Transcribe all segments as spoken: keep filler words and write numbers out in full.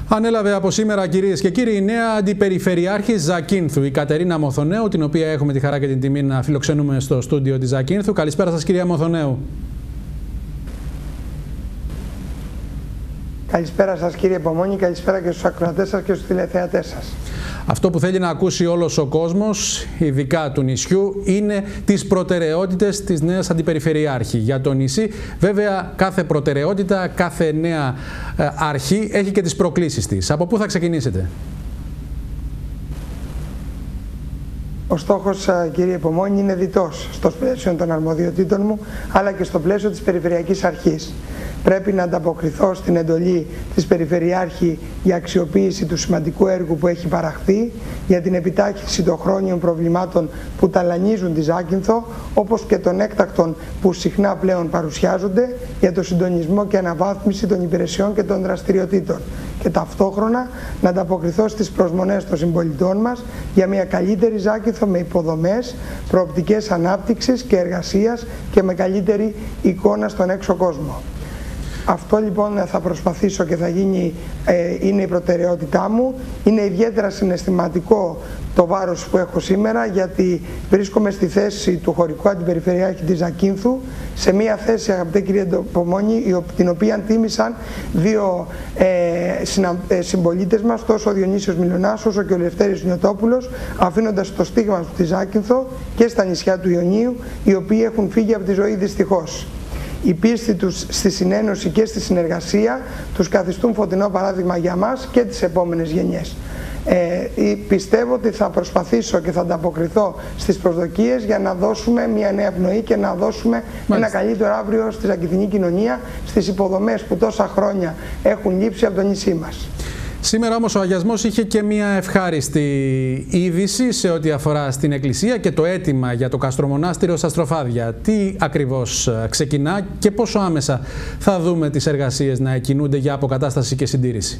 Ανέλαβε από σήμερα, κυρίες και κύριοι, η νέα αντιπεριφερειάρχη Ζακίνθου, η Κατερίνα Μοθονέου, την οποία έχουμε τη χαρά και την τιμή να φιλοξενούμε στο στούντιο της Ζακίνθου. Καλησπέρα σας, κυρία Μοθονέου. Καλησπέρα σας, κύριε Πομόνη, καλησπέρα και στους ακροατές σας και στους τηλεθεατές σας. Αυτό που θέλει να ακούσει όλος ο κόσμος, ειδικά του νησιού, είναι τις προτεραιότητες της νέας αντιπεριφερειάρχη για το νησί. Βέβαια, κάθε προτεραιότητα, κάθε νέα αρχή έχει και τις προκλήσεις της. Από πού θα ξεκινήσετε? Ο στόχος, κύριε Πομόνη, είναι διτός στο πλαίσιο των αρμοδιοτήτων μου, αλλά και στο πλαίσιο της Περιφερειακής Αρχής. Πρέπει να ανταποκριθώ στην εντολή της Περιφερειάρχη για αξιοποίηση του σημαντικού έργου που έχει παραχθεί, για την επιτάχυνση των χρόνιων προβλημάτων που ταλανίζουν τη Ζάκυνθο, όπως και των έκτακτων που συχνά πλέον παρουσιάζονται, για το συντονισμό και αναβάθμιση των υπηρεσιών και των δραστηριοτήτων. Και ταυτόχρονα να ανταποκριθώ στις προσμονές των συμπολιτών μας για μια καλύτερη Ζάκυνθο με υποδομές, προοπτικές ανάπτυξης και εργασίας και με καλύτερη εικόνα στον έξω κόσμο. Αυτό λοιπόν θα προσπαθήσω και θα γίνει, ε, είναι η προτεραιότητά μου. Είναι ιδιαίτερα συναισθηματικό το βάρος που έχω σήμερα, γιατί βρίσκομαι στη θέση του χωρικού αντιπεριφερειάρχη της Ζακίνθου, σε μια θέση, αγαπητέ κύριε Πομόνη, την οποία τίμησαν δύο ε, συνα, ε, συμπολίτες μας, τόσο ο Διονύσιος Μιλωνάς όσο και ο Λευτέρης Νιωτόπουλος, αφήνοντας το στίγμα του στη Ζάκυνθο και στα νησιά του Ιωνίου, οι οποίοι έχουν φύγει από τη ζωή δυστυχώς. Η πίστη τους στη συνένωση και στη συνεργασία τους καθιστούν φωτεινό παράδειγμα για μας και τις επόμενες γενιές. Ε, πιστεύω ότι θα προσπαθήσω και θα ανταποκριθώ στις προσδοκίες για να δώσουμε μια νέα πνοή και να δώσουμε Μάλιστα. ένα καλύτερο αύριο στη ζακυνθινή κοινωνία, στις υποδομές που τόσα χρόνια έχουν λείψει από το νησί μας. Σήμερα όμως ο αγιασμός είχε και μια ευχάριστη είδηση σε ό,τι αφορά στην Εκκλησία και το αίτημα για το Καστρομονάστηριο στα Στροφάδια. Τι ακριβώς ξεκινά και πόσο άμεσα θα δούμε τις εργασίες να εκκινούνται για αποκατάσταση και συντήρηση?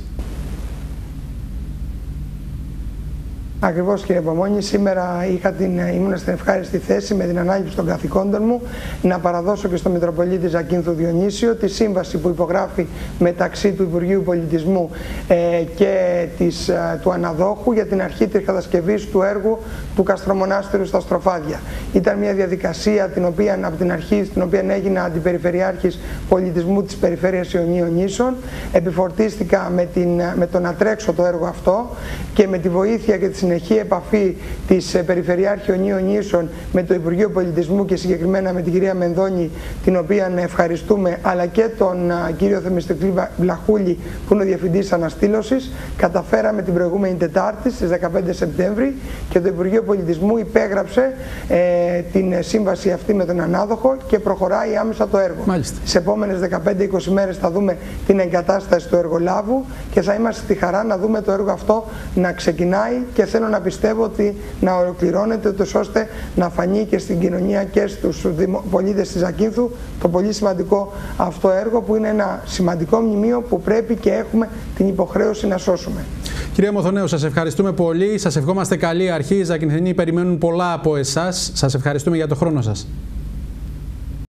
Ακριβώς, κύριε Πομόνη, σήμερα είχα την, ήμουν στην ευχάριστη θέση με την ανάληψη των καθηκόντων μου να παραδώσω και στο Μητροπολίτη Ζακίνθου Διονύσιο τη σύμβαση που υπογράφει μεταξύ του Υπουργείου Πολιτισμού ε, και της, ε, του Αναδόχου για την αρχή της κατασκευής του έργου του Καστρομονάστηρου στα Στροφάδια. Ήταν μια διαδικασία την οποία, από την αρχή, στην οποία έγινα αντιπεριφερειάρχης πολιτισμού της Περιφέρειας Ιωνίων Νήσων. Επιφορτίστηκα με, την, με το να τρέξω το έργο αυτό και με τη βοήθεια και τη συνεχή επαφή της Περιφερειάρχη Ιωνίων Νήσων με το Υπουργείο Πολιτισμού και συγκεκριμένα με την κυρία Μενδώνη, την οποία ευχαριστούμε, αλλά και τον κύριο Θεμιστοκλή Βλαχούλη που είναι ο Διευθυντής Αναστήλωσης, καταφέραμε την προηγούμενη Τετάρτη στις δεκαπέντε Σεπτέμβρη και το Υπουργείο Πολιτισμού υπέγραψε ε, την σύμβαση αυτή με τον ανάδοχο και προχωράει άμεσα το έργο. Μάλιστα. Τις επόμενες δεκαπέντε με είκοσι μέρες θα δούμε την εγκατάσταση του εργολάβου και θα είμαστε στη χαρά να δούμε το έργο αυτό να ξεκινάει και θέλω να πιστεύω ότι να ολοκληρώνεται ούτως ώστε να φανεί και στην κοινωνία και στους πολίτες της Ζακίνθου το πολύ σημαντικό αυτό έργο, που είναι ένα σημαντικό μνημείο που πρέπει και έχουμε την υποχρέωση να σώσουμε. Κυρία Μοθονέου, σας ευχαριστούμε πολύ. Σας ευχόμαστε καλή αρχή. Οι Ζακυνθινοί περιμένουν πολλά από εσάς. Σας ευχαριστούμε για το χρόνο σας.